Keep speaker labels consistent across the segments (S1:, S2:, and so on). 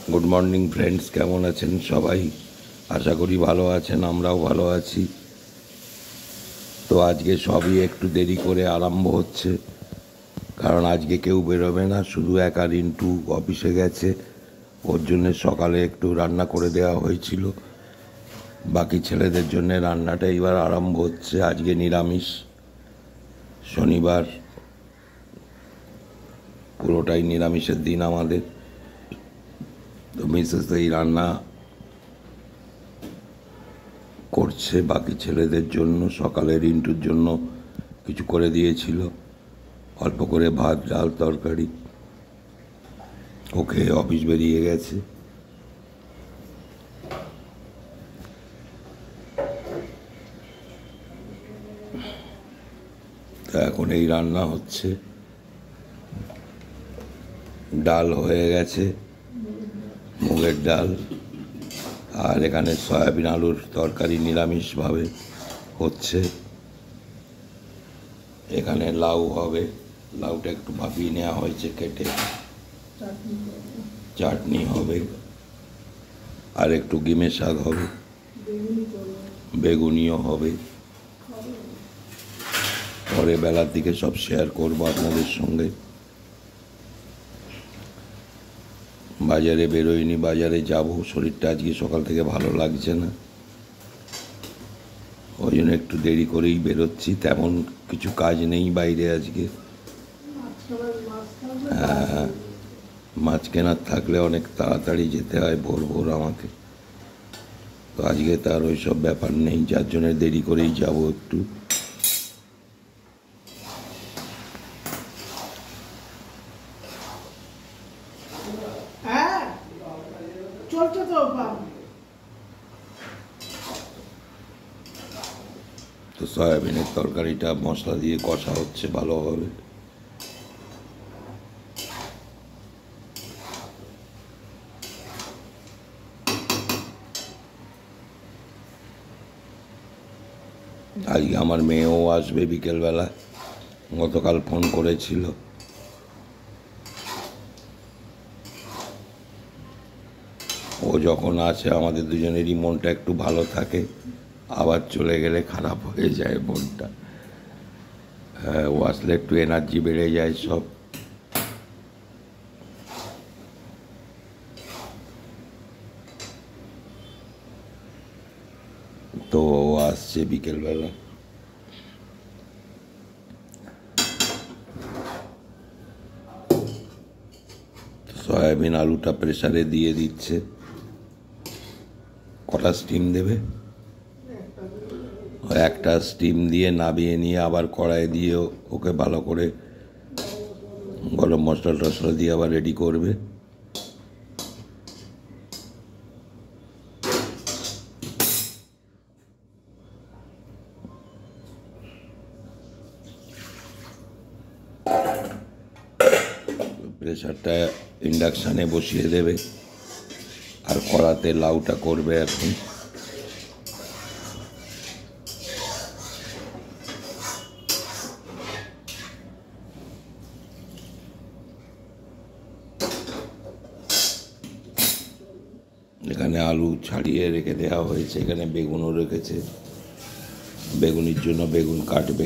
S1: Good morning friends, কেমন আছেন সবাই? আশা করি ভালো আছেন, আমরাও ভালো আছি। তো আজকে সবই একটু দেরি করে আরম্ভ হচ্ছে, কারণ আজকে কেউ বেরোবে না, শুধু একা রিন্টু অফিসে গেছে। ওর জন্যে সকালে একটু রান্না করে দেওয়া হয়েছিল, বাকি ছেলেদের জন্য রান্নাটা এবার আরম্ভ হচ্ছে। আজকে নিরামিষ, শনিবার, পুরোটাই নিরামিষের দিন আমাদের। তো মিসেস এই রান্না করছে বাকি ছেলেদের জন্য। সকালে রিন্টুর জন্য কিছু করে দিয়েছিল, অল্প করে ভাত, ডাল, তরকারি। ওকে অফিস বেরিয়ে গেছে। তো এখন এই রান্না হচ্ছে, ডাল হয়ে গেছে, মুগের ডাল, আর এখানে সয়াবিন আলুর তরকারি নিরামিষভাবে হচ্ছে। এখানে লাউ হবে, লাউটা একটু ভাপিয়ে নেওয়া হয়েছে কেটে, চাটনি হবে, আর একটু গিমে শাক হবে, বেগুনিও হবে। পরে বেলার দিকে সব শেয়ার করবো আপনাদের সঙ্গে। বাজারে বেরোয়নি, বাজারে যাব, শরীরটা আজকে সকাল থেকে ভালো লাগছে না, ওই জন্য একটু দেরি করেই বেরোচ্ছি। তেমন কিছু কাজ নেই বাইরে আজকে। হ্যাঁ, মাছ কেনার থাকলে অনেক তাড়াতাড়ি যেতে হয়, ভোর ভোর আমাকে। তো আজকে তার ওই সব ব্যাপার নেই, যার জন্য দেরি করেই যাব একটু। তো সয়াবিনের তরকারিটা মশলা দিয়ে কষা হচ্ছে ভালোভাবে। আজকে আমার মেয়েও আসবে বিকেলবেলা, গতকাল ফোন করেছিল। ও যখন আসে আমাদের দুজনেরই মনটা একটু ভালো থাকে, আবার চলে গেলে খারাপ হয়ে যায় মনটা। হ্যাঁ, ও আসলে একটু এনার্জি বেড়ে যায় সব। তো ও আসছে বিকেলবেলা। সয়াবিন আলুটা প্রেসারে দিয়ে দিচ্ছে। কটা স্টিম দেবে? একটা স্টিম দিয়ে নামিয়ে নিয়ে আবার কড়াই দিয়ে ওকে ভালো করে গরম মশলা টশলা দিয়ে আবার রেডি করবে। প্রেসারটা ইন্ডাকশানে বসিয়ে দেবে, আর কড়াতে লাউটা করবে এখন। এখানে আলু ছাড়িয়ে রেখে দেওয়া হয়েছে, এখানে বেগুনও রেখেছে, বেগুনির জন্য বেগুন কাটবে।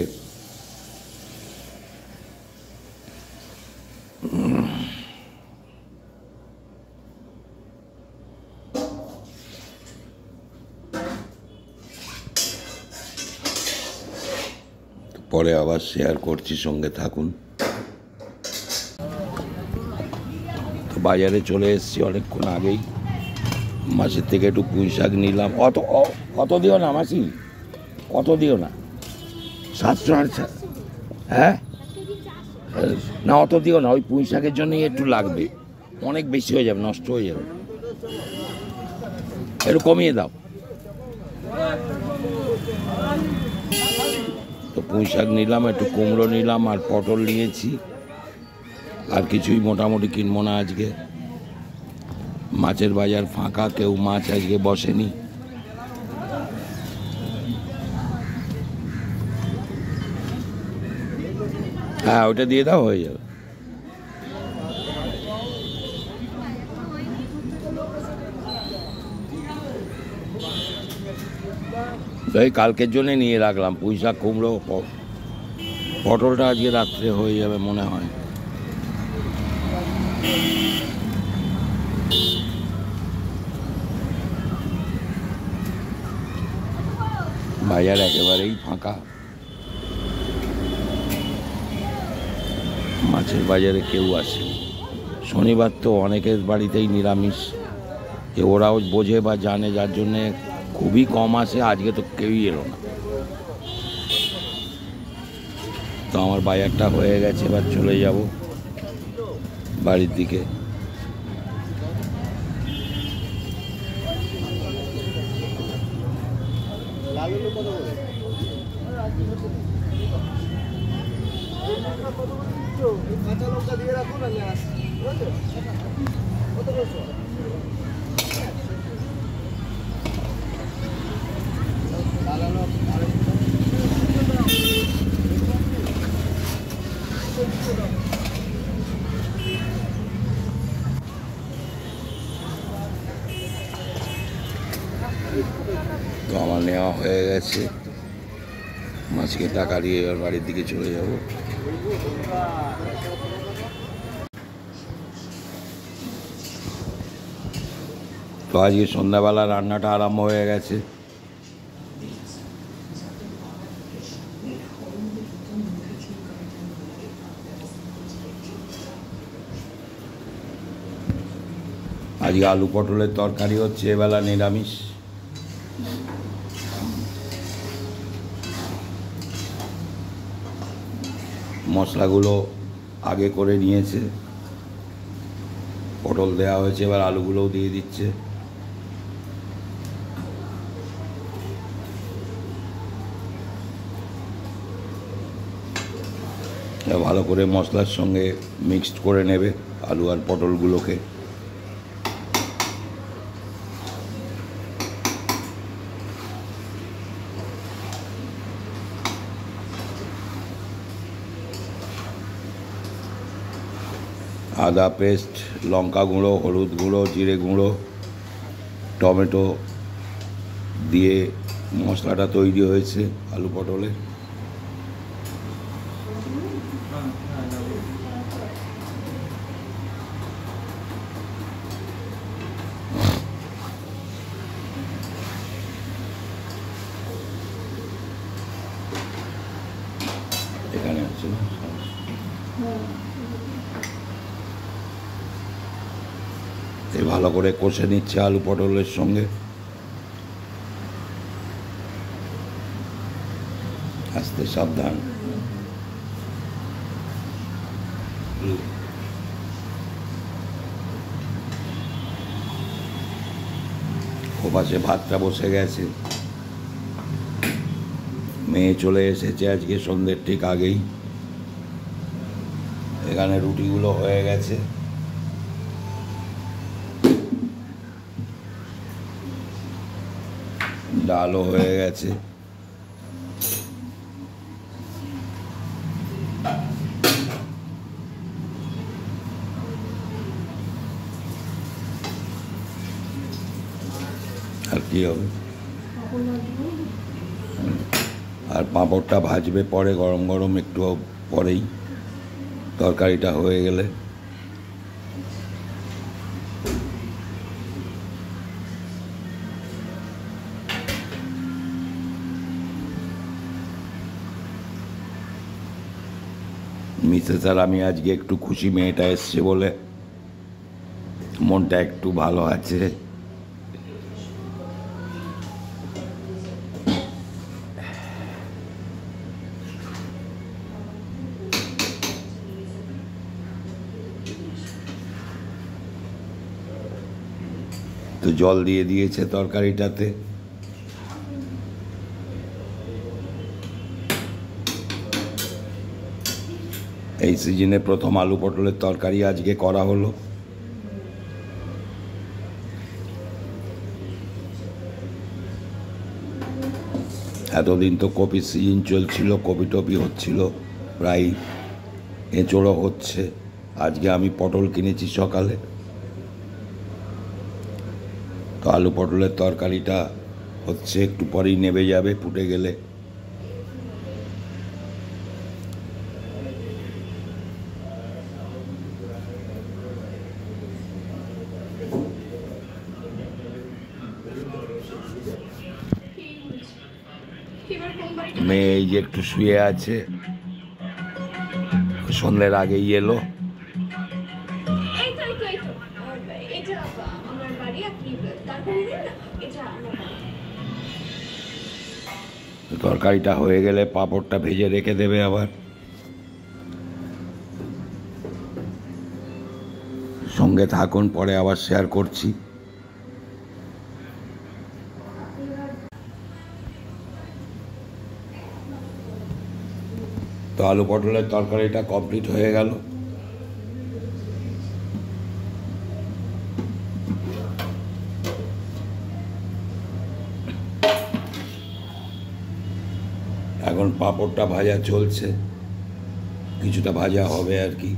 S1: পরে আবার শেয়ার করছি, সঙ্গে থাকুন। তো বাজারে চলে এসেছি অনেকক্ষণ আগেই, মাসির থেকে একটু পুঁই শাক নিলাম। অত দিও না মাসি, অত দিও না, 700। হ্যাঁ না, অত দিও না, ওই পুঁই শাকের জন্যই একটু লাগবে, অনেক বেশি হয়ে যাবে, নষ্ট হয়ে যাবে, একটু কমিয়ে দাও। তো পুঁই শাক নিলাম, একটু কুমড়ো নিলাম, আর পটল নিয়েছি। আর কিছুই মোটামুটি কিনবো না আজকে। মাছের বাজার ফাঁকা, কেউ মাছ আজকে বসেনি। হ্যাঁ, ওটা দিয়ে দাও, হয়ে যাবে। তো এই কালকের জন্যে নিয়ে রাখলাম পুঁই শাক, কুমড়ো, পটলটা আজকে রাত্রে হয়ে যাবে মনে হয়। বাজার একেবারেই ফাঁকা, মাছের বাজারে কেউ আসে। শনিবার তো অনেকের বাড়িতেই নিরামিষ, যে ওরাও বোঝে বা জানে, যার জন্যে খুবই কম আসে। আজকে তো কেউই এলো না। তো আমার বাজারটা হয়ে গেছে, এবার চলে যাব বাড়ির দিকে।
S2: কাঁচা লঙ্কা দিয়ে রাখুন, আমি আসছি। কত বলছো?
S1: তো আমার নেওয়া হয়ে গেছে, মাছকে টাকা দিয়ে এবার বাড়ির দিকে চলে যাব। তো আজকে সন্ধ্যাবেলা রান্নাটা আরম্ভ হয়ে গেছে। আজকে আলু পটলের তরকারি হচ্ছে, এবেলা নিরামিষ। মশলাগুলো আগে করে নিয়েছে, পটল দেওয়া হয়েছে, এবার আলুগুলোও দিয়ে দিচ্ছে। ভালো করে মশলার সঙ্গে মিক্সড করে নেবে আলু আর পটলগুলোকে। আদা পেস্ট, লঙ্কা গুঁড়ো, হলুদ গুঁড়ো, জিরে গুঁড়ো, টমেটো দিয়ে মশলাটা তৈরি হয়েছে আলু পটলে। এখানে আছে না, ভালো করে কষে নিচ্ছে আলু পটলের সঙ্গে। আস্তে সাবধান। ওপাশে ভাতটা বসে গেছে, মেয়ে চলে এসেছে আজকে সন্ধ্যের ঠিক আগেই। এখানে রুটিগুলো হয়ে গেছে, ডালও হয়ে গেছে। আর কি হবে, আর পাঁপড়টা ভাজবে পরে, গরম গরম একটু পরেই, তরকারিটা হয়ে গেলে। মিসেস আর আমি আজকে একটু খুশি, মেয়েটা এসছে বলে মনটা একটু ভালো আছে। তো জল দিয়ে দিয়েছে তরকারিটাতে। এই সিজনে প্রথম আলু পটলের তরকারি আজকে করা হলো। এতদিন তো কপির সিজন চলছিল, কপি টপি হচ্ছিল, প্রায় এঁচোড়ও হচ্ছে। আজকে আমি পটল কিনেছি সকালে, তো আলু পটলের তরকারিটা হচ্ছে, একটু পরেই নেবে যাবে ফুটে গেলে। মেয়ে এই যে একটু শুয়ে আছে, সন্ধ্যের আগেই এলো। তরকারিটা হয়ে গেলে পাঁপড়টা ভেজে রেখে দেবে আবার। সঙ্গে থাকুন, পরে আবার শেয়ার করছি। তো আলু পটলের তরকারিটা কমপ্লিট হয়ে গেল। এখন পাঁপড়টা ভাজা চলছে, কিছুটা ভাজা হবে আর কি।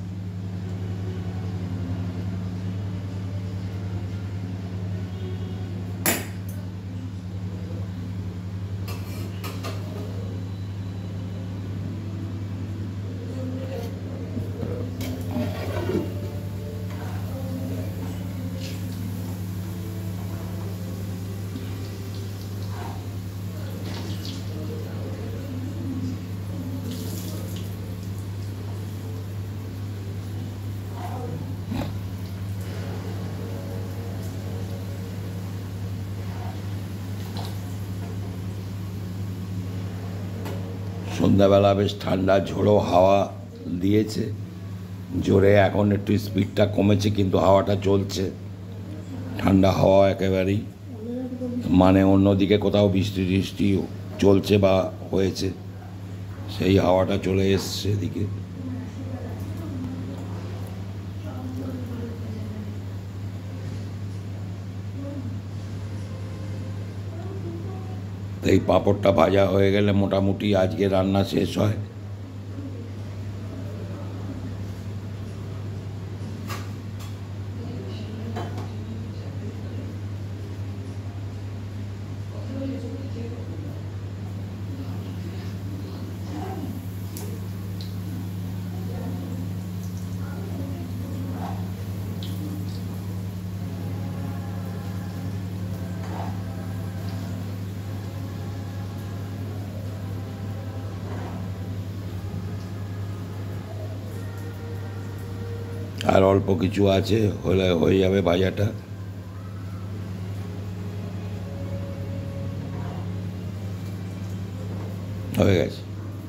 S1: সন্ধ্যাবেলা বেশ ঠান্ডা ঝোড়ো হাওয়া দিয়েছে জোরে, এখন একটু স্পিডটা কমেছে কিন্তু হাওয়াটা চলছে, ঠান্ডা হাওয়া একেবারেই। মানে অন্যদিকে কোথাও বৃষ্টি টিষ্টি চলছে বা হয়েছে, সেই হাওয়াটা চলে এসছে এদিকে। এই পাঁপড়টা ভাজা হয়ে গেলে মোটামুটি আজকে রান্না শেষ হয়। আর অল্প কিছু আছে, হলে হয়ে যাবে ভাজাটা। হয়ে গেছে।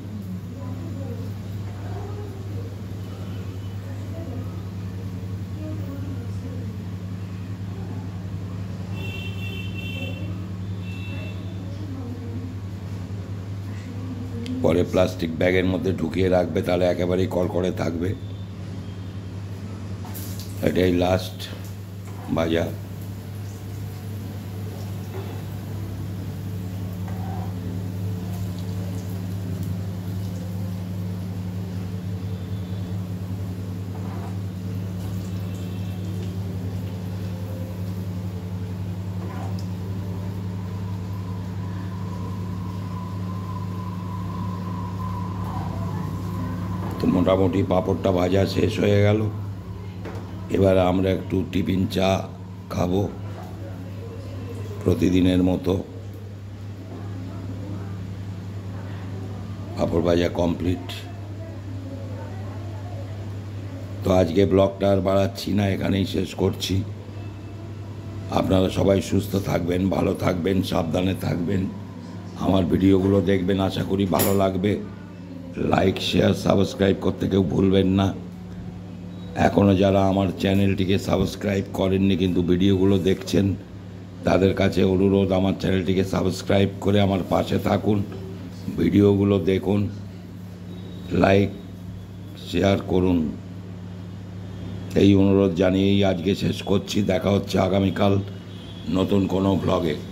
S1: পরে প্লাস্টিক ব্যাগের মধ্যে ঢুকিয়ে রাখবে, তাহলে একেবারেই কড়কড়ে থাকবে। এটাই লাস্ট ভাজা। তো মোটামুটি পাঁপড়টা ভাজা শেষ হয়ে গেল। এবার আমরা একটু টিফিন চা খাবো প্রতিদিনের মতো। পাঁপড় ভাজা কমপ্লিট। তো আজকে ব্লগটা আর বাড়াচ্ছি না, এখানেই শেষ করছি। আপনারা সবাই সুস্থ থাকবেন, ভালো থাকবেন, সাবধানে থাকবেন। আমার ভিডিওগুলো দেখবেন, আশা করি ভালো লাগবে। লাইক, শেয়ার, সাবস্ক্রাইব করতে কেউ ভুলবেন না। এখনও যারা আমার চ্যানেলটিকে সাবস্ক্রাইব করেননি কিন্তু ভিডিওগুলো দেখছেন, তাদের কাছে অনুরোধ, আমার চ্যানেলটিকে সাবস্ক্রাইব করে আমার পাশে থাকুন, ভিডিওগুলো দেখুন, লাইক শেয়ার করুন। এই অনুরোধ জানিয়েই আজকে শেষ করছি। দেখা হচ্ছে আগামীকাল নতুন কোনো ব্লগে।